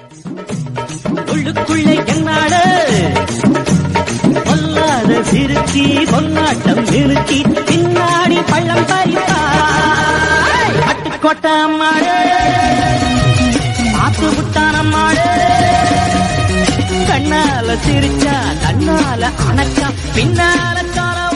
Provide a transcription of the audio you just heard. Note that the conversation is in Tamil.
உள்ளுக்குள்ளே என்னாடு பொல்லாத சிறுக்கி பொன்னாட்டம் நிறுத்தி பின்னாடி பள்ளம் பறிப்பா பட்டுக்கோட்டை அம்மாடு பார்த்து விட்டான் அம்மாடு கண்ணால சிரிச்சா கண்ணால அணைச்சா பின்னால